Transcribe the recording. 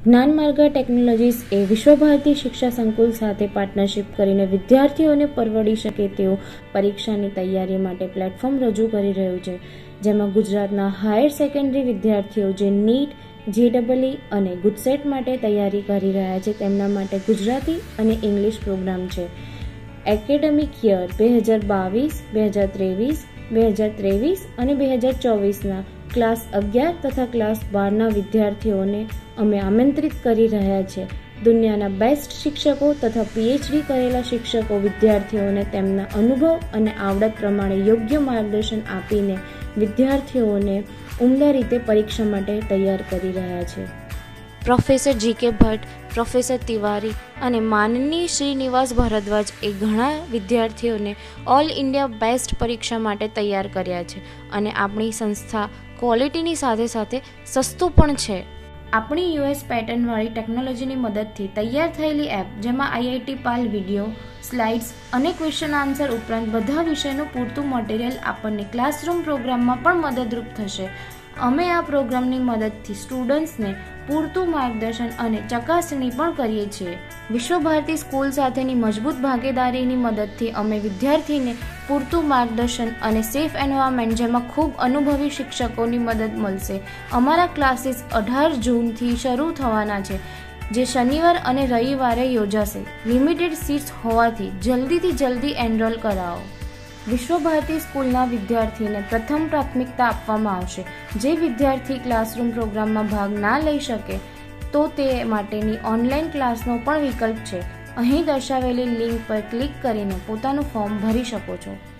જ્ઞાનમાર્ગ technologies એ વિશ્વભારતી શિક્ષા સંકુલ સાથે પાર્ટનરશિપ કરીને વિદ્યાર્થીઓને પરવડી શકે તેઓ પરીક્ષાની તૈયારી માટે પ્લેટફોર્મ રજૂ કરી રહ્યું છે, જેમાં ગુજરાતના હાયર સેકન્ડરી વિદ્યાર્થીઓ જે નીટ, JEE અને ગુજસેટ માટે તૈયારી કરી રહ્યા છે તેમના માટે ગુજરાતી અને ઇંગ્લિશ પ્રોગ્રામ છે. એકેડેમિક યર 2022, 2023 અને 2024ના ક્લાસ 11 તથા ક્લાસ 12ના વિદ્યાર્થીઓને અમે આમંત્રિત કરી રહ્યા છે. દુનિયાના બેસ્ટ શિક્ષકો તથા PhD કરેલા શિક્ષકો વિદ્યાર્થીઓને તેમના અનુભવ અને આવડત પ્રમાણે યોગ્ય માર્ગદર્શન આપીને વિદ્યાર્થીઓને ઉમદા રીતે પરીક્ષા માટે તૈયાર કરી રહ્યા છે. Professor GK Bhatt, professor Tiwari અને માનનીય શ્રીનિવાસ ભારદ્વાજ એ ઘણા વિદ્યાર્થીઓને ઓલ ઇન્ડિયા બેસ્ટ પરીક્ષા માટે તૈયાર કર્યા છે અને આપણી સંસ્થા ક્વોલિટીની સાથે સાથે સસ્તું પણ છે. આપણી US પેટર્નવાળી ટેકનોલોજીની મદદથી તૈયાર થયેલી એપ જેમાં IIT પાલ વિડીયો, સ્લાઇડ્સ અને ક્વેશ્ચન આન્સર ઉપરાંત બધા વિષયનું પૂરતું મટીરિયલ આપણને ક્લાસરૂમ પ્રોગ્રામમાં પણ મદદરૂપ થશે. અમે આ પ્રોગ્રામની મદદથી સ્ટુડન્ટ્સને પૂરતું માર્ગદર્શન અને ચકાસણી પણ કરીએ છીએ. વિશ્વભારતી સ્કૂલ સાથેની મજબૂત ભાગીદારીની મદદથી અમે વિદ્યાર્થીને પૂરતું માર્ગદર્શન અને સેફ એન્વાયરમેન્ટ જેમાં ખૂબ અનુભવી શિક્ષકોની મદદ મળશે. અમારા ક્લાસીસ 18 જૂનથી શરૂ થવાના છે, જે શનિવાર અને રવિવારે યોજાશે. લિમિટેડ સીટ્સ હોવાથી જલ્દી એનરોલ કરાવો. વિશ્વભારતી સ્કૂલના વિદ્યાર્થીને પ્રથમ પ્રાથમિકતા આપવામાં આવશે. જે વિદ્યાર્થી ક્લાસરૂમ પ્રોગ્રામમાં ભાગ ના લઈ શકે તો તે માટેની ઓનલાઈન ક્લાસનો પણ વિકલ્પ છે. અહીં દર્શાવેલી લિંક પર ક્લિક કરીને પોતાનું ફોર્મ ભરી શકો છો.